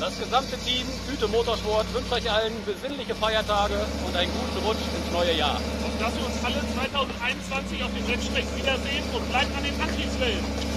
Das gesamte Team Hüte Motorsport wünscht euch allen besinnliche Feiertage und einen guten Rutsch ins neue Jahr. Und dass wir uns alle 2021 auf den Rennstrecken wiedersehen und bleibt an den Antriebswellen.